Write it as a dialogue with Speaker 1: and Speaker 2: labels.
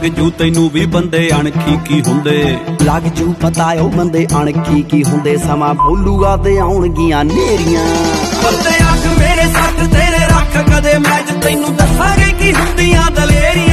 Speaker 1: ਲੱਗ ਜੂ ਤੈਨੂੰ ਵੀ ਬੰਦੇ ਅਣਖੀ ਕੀ ਹੁੰਦੇ।
Speaker 2: ਲੱਗ ਜੂ ਪਤਾ ਉਹ ਬੰਦੇ ਅਣਖੀ ਕੀ ਹੁੰਦੇ। ਸਮਾਂ ਬੋਲੂਗਾ ਤੇ ਆਉਣਗੀਆਂ ਨੇਰੀਆਂ।
Speaker 1: ਬੰਦੇ ਅੱਖ ਮੇਰੇ ਸੱਟ ਤੇਰੇ ਰੱਖ ਕਦੇ ਮੈਚ ਤੈਨੂੰ ਦੱਸਾਂਗੇ ਕੀ ਹੁੰਦੀਆਂ ਦਲੇਰੀਆਂ।